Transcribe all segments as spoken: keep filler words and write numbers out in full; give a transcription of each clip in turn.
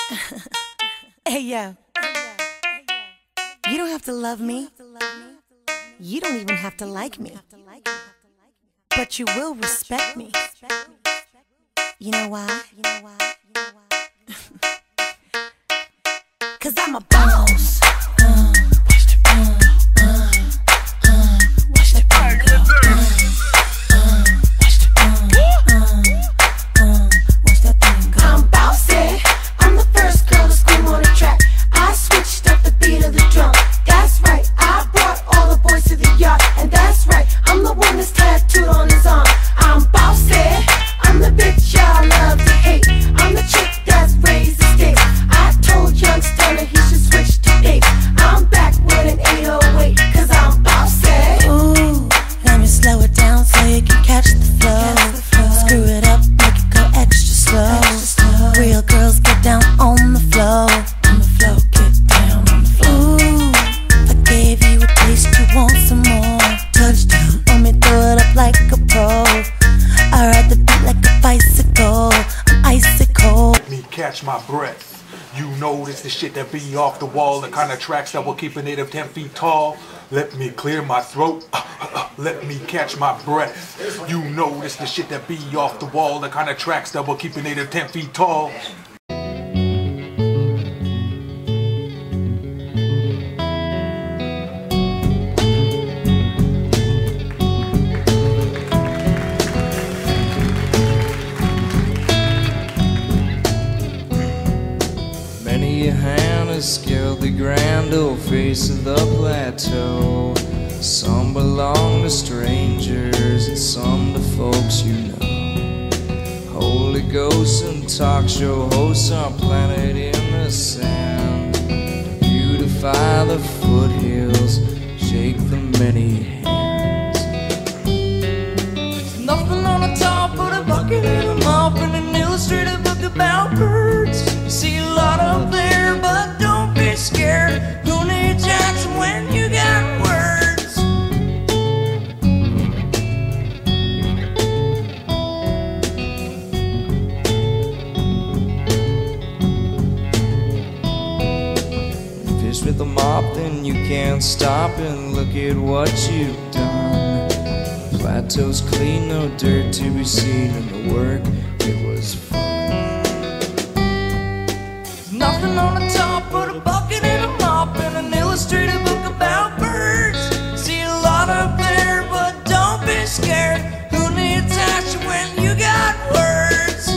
Hey yo, you don't have to love me. You don't even have to like me. But you will respect me. You know why? Cause I'm a boss. Uh, watch the uh, uh, uh, watch the uh, go. Uh, watch the uh, uh, uh, watch that thing go. I'm bossy. I'm the first girl to scream on the track. I switched up the beat of the drum. That's right. I brought all the boys to the yard, and that's right. I'm the one that's tattooed on his arm. I'm bossy. I'm the bitch y'all love to hate. I'm the chick that's raised the stakes. I told young Stunner he should switch to apes. I'm back with an eight oh eight, cause I'm bossy. Ooh, let me slow it down so you can catch the flow. Screw it up, make it go extra slow. Real girls get down on the floor. On the floor, get down on the floor. Ooh, I gave you a taste, you want some more. Touchdown, let me throw it up like a pro. I ride the beat like a bicycle, I'm icy cold. Let me catch my breath. You know this the shit that be off the wall, the kind of tracks that will keep a native ten feet tall. Let me clear my throat, uh, uh, uh, let me catch my breath. You know this the shit that be off the wall, the kind of tracks that will keep a native ten feet tall. Many a hand has scaled the grand old face of the plateau. Some belong to strangers and some to folks you know. Holy ghosts and talk show hosts are planted in the sand. Beautify the foothills, shake the many hands. There's nothing on the top but a bucket and a mop and an illustrated book about birds. You see a lot up there, but don't be scared. Who needs Jackson when you got words? Fish with a mop, then you can't stop and look at what you've done. Plateau's clean, no dirt to be seen, and the work, it was fun. Nothing on the top but a bucket and a mop and an illustrated book about birds. See a lot up there, but don't be scared. Who needs action when you got words?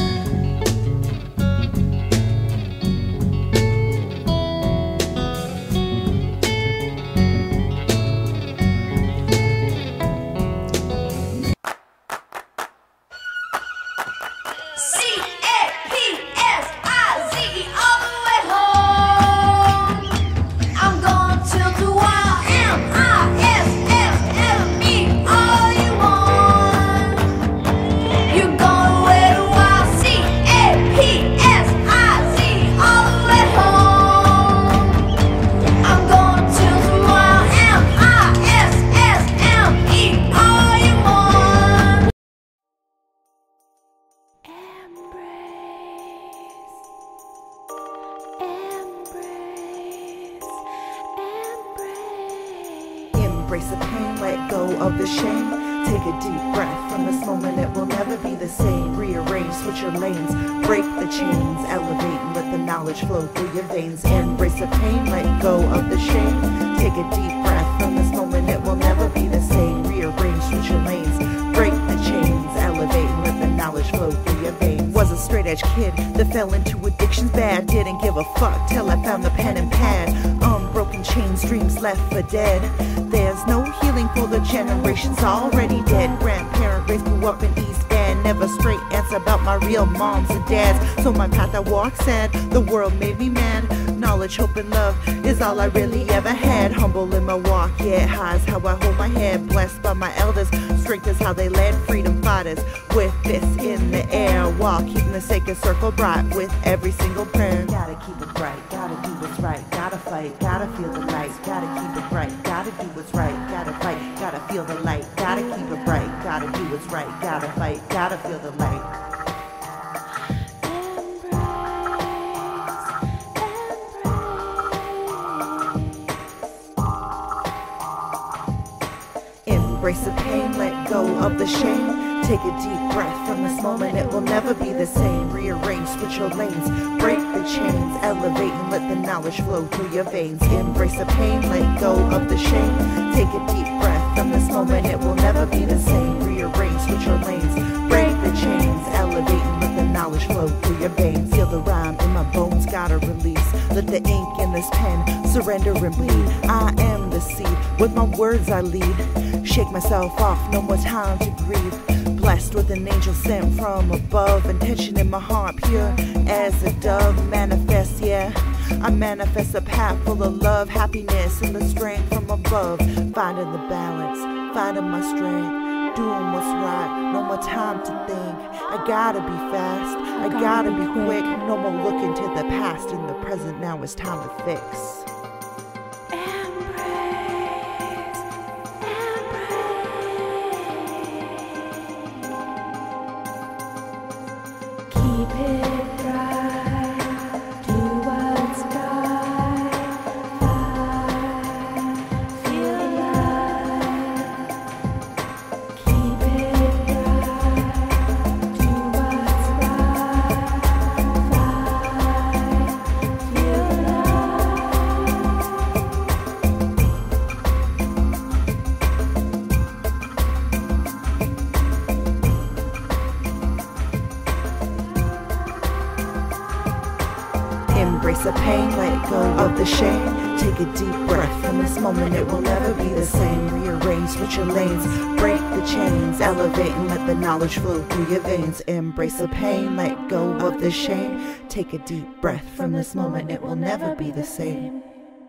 C A P S I Z all the way home. I'm gonna tilt the wild M I S S L E all you want. You're gonna wait a while. C A P S I Z all the way home. I'm gonna tilt the wild M I S S L E all you want. Embrace the pain, let go of the shame. Take a deep breath. From this moment it will never be the same. Rearrange, switch your lanes, break the chains, elevate and let the knowledge flow through your veins. Embrace the pain, let go of the shame. Take a deep breath. From this moment it will never be the same. Rearrange, switch your lanes, break the chains, elevate and let the knowledge flow through your veins. Was a straight edge kid that fell into addictions bad. Didn't give a fuck till I found the pen and pad. Unbroken chains, dreams left for dead. There's no healing for the generations already dead. Grandparent raised grew up in East End. Never straight answer about my real moms and dads. So my path I walk sad, the world made me mad. Knowledge, hope and love is all I really ever had. Humble in my walk, yeah, high is how I hold my head. Blessed by my elders, strength is how they led freedom fighters. With this in the air, while keeping the sacred circle bright with every single prayer. Gotta keep it bright, gotta do what's right, gotta fight, gotta feel the light, gotta keep it bright, gotta do what's right, gotta fight, gotta feel the light, gotta keep it bright, gotta do what's right, gotta fight, gotta feel the light. Embrace. Embrace the pain, let go of the shame. Take a deep breath from this moment, it will never be the same. Rearrange, switch your lanes, break the chains, elevate and let the knowledge flow through your veins. Embrace the pain, let go of the shame. Take a deep breath from this moment, it will never be the same. Rearrange, switch your lanes, break the chains, elevate and let the knowledge flow through your veins. Feel the rhyme in my bones, gotta release. Let the ink in this pen surrender and bleed. I am the seed, with my words I lead. Shake myself off, no more time to grieve. Blessed with an angel sent from above. Intention in my heart, pure as a dove. Manifest, yeah, I manifest a path full of love, happiness, and the strength from above. Finding the balance, finding my strength, doing what's right, no more time to think. I gotta be fast, I gotta be quick. No more looking to the past, in the present now it's time to fix. Embrace the pain, let go of the shame. Take a deep breath from this moment, it will never be the same. Rearrange, switch your lanes, break the chains, elevate and let the knowledge flow through your veins. Embrace the pain, let go of the shame. Take a deep breath from this moment, it will never be the same.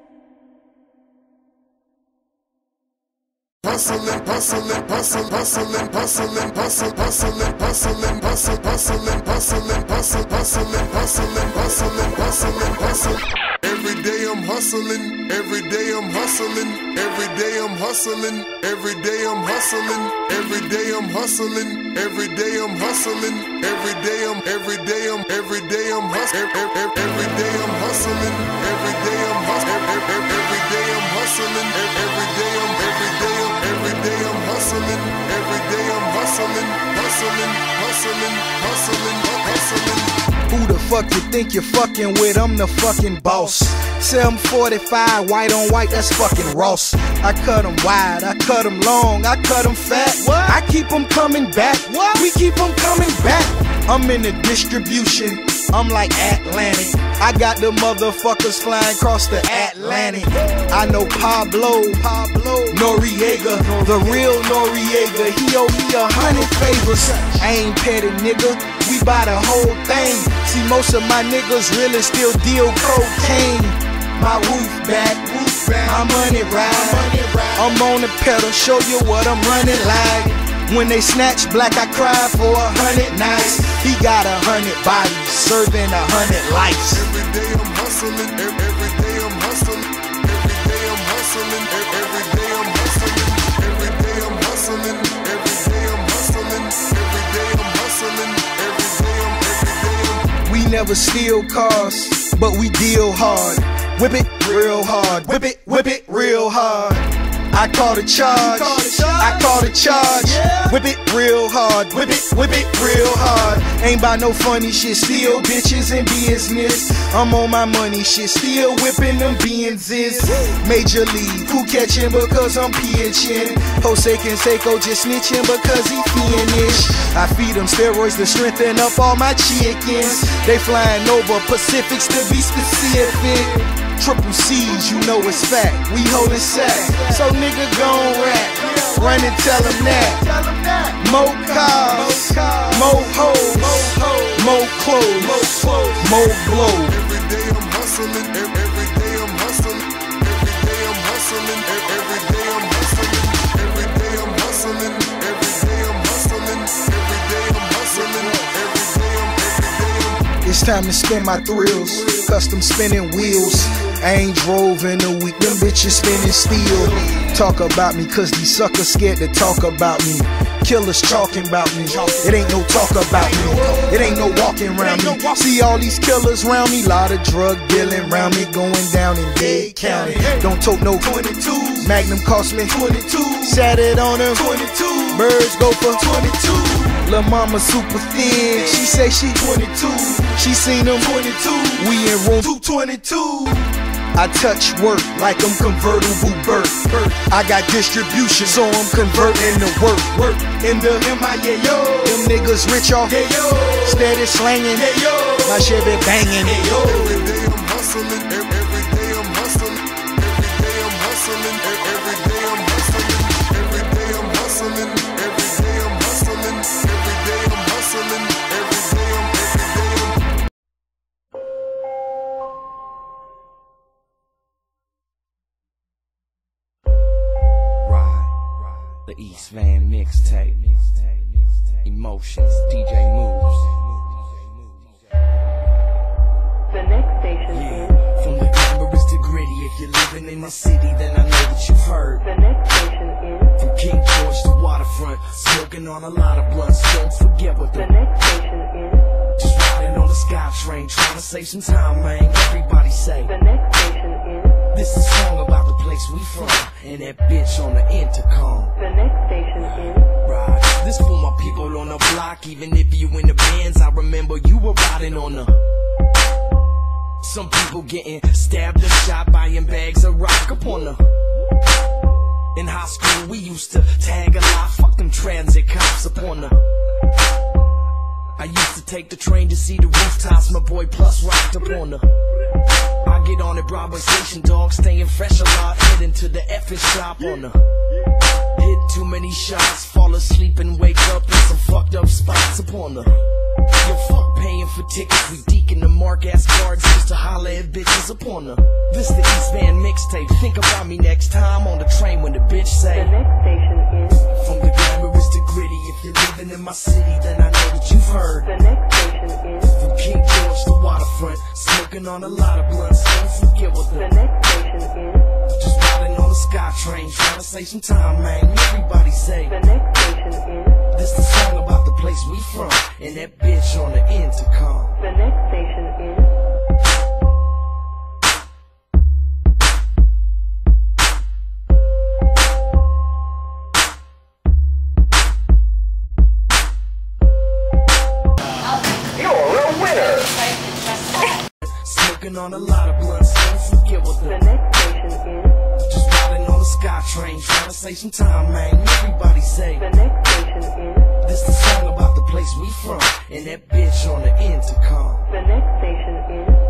Hustling, hustling, hustling, hustling, hustling, hustling, hustling, hustling, hustling, hustling, hustling, hustling, hustling, hustling, hustling, hustling, hustling. Every day I'm hustling, every day I'm hustling, every day I'm hustling, every day I'm hustling, every day I'm hustling, every day I'm hustling, every day I'm, every day I'm, every day I'm hustling, every day I'm hustling, every day I'm hustling, every day I'm hustling, every day I'm, every day I'm, every day I'm hustling, every day I'm hustling, hustling, hustling, hustling, hustling. Who the fuck you think you're fucking with? I'm the fucking boss. seven forty-five, white on white, that's fucking Ross. I cut them wide, I cut them long, I cut them fat. What? I keep them coming back. What? We keep them coming back. I'm in the distribution, I'm like Atlantic. I got the motherfuckers flying across the Atlantic. I know Pablo, Pablo Noriega, the real Noriega. He owe me a hundred favors. I ain't petty, nigga. We buy the whole thing. See, most of my niggas really still deal cocaine. My roof back, roof back. My money ride. I'm on the pedal, show you what I'm running like. When they snatch black, I cry for a hundred nights. He got a hundred bodies, serving a hundred lives. Every day I'm hustling, every day I'm hustling, every day I'm hustling, every day I'm hustling, every day I'm hustling, every day I'm hustling, every day I'm hustling, every day I'm, every day I'm. We never steal cars, but we deal hard. Whip it real hard, whip it, whip it real hard. I call the charge, I call the charge. Whip it real hard, whip it, whip it real hard. Ain't by no funny shit, still bitches in business. I'm on my money shit, still whipping them Benzes. Major league, who catching because I'm pitching? Jose Canseco just snitching because he fiendish. I feed them steroids to strengthen up all my chickens. They flying over Pacifics to be specific. Triple C's, you know it's fact, we holdin' sack. So nigga gon' rap, run and tell him that. More cars, more hoes, more clothes, more blow. Every day I'm hustling, every day I'm hustling, every day I'm hustling, every day I'm hustling, every day I'm hustling, every day I'm hustling, every day I'm hustling, every day I'm, every day I'm. It's time to spin my thrills, custom spinning wheels. I ain't drove in a week, them bitches spinning steel. Talk about me, cause these suckers scared to talk about me. Killers talking about me, it ain't no talk about me. It ain't no walking around me. See all these killers around me, lot of drug dealing around me, going down in Dade County. Don't tote no twenty-twos, Magnum cost me twenty-two. Sat it on them twenty-two. Birds go for twenty-two. Lil' mama super thin, she say she twenty-two. She seen them twenty-two. We in room two twenty-two. I touch work like I'm convertible Bert. I got distribution, so I'm converting to work. Work in the M I A yo. Them niggas rich off, yeah, yo. Steady slanging, yeah, yo. My shit be banging, yeah, yo. Every day I'm hustling, every day I'm hustling, every day I'm hustling, every day I'm hustling, every day I'm hustling, every day I'm hustling, every day I'm hustling, every day I'm, every day I'm. The East Van mixtape, Emotions, D J Moves. The next station Yeah. is. From the glamorous to gritty, if you're living in the city, then I know that you've heard. The next station is. From King George to Waterfront, smoking on a lot of blunts. Don't forget what the The next station is. just riding on the sky train, trying to save some time, man. Everybody say The next station is. this is a song about the place we from, and that bitch on the intercom. The next station is. Right. This for my people on the block, even if you in the bands, I remember you were riding on the. Some people getting stabbed and shot, buying bags of rock upon the. In high school we used to tag a lot, fuck them transit cops upon the. I used to take the train to see the rooftops, my boy Plus rocked upon the. I get on at Broadway Station, dog, staying fresh a lot, heading to the effing shop on the. Hit too many shots, fall asleep and wake up in some fucked up spots upon the. Yo, fuck paying for tickets, we deacon the mark ass guards just to holler at bitches upon the. This the East Van mixtape, think about me next time on the train when the bitch say. The next station is. From the glamorous to gritty, if you're living in my city, then I know that you've heard. The next station is. From King George to Waterfront, smoking on a lot of blunts, don't forget what The the. next station is. Just riding on the sky train, trying to save some time, man. Everybody say. The next station is. This the song about the place we from, and that bitch on the intercom. The next station is. Smoking on a lot of blunts, don't forget what The the. next station is. Just riding on the sky train, trying to save some time, man. Everybody say. The next station is. This the song about the place we from, and that bitch on the intercom. The next station is.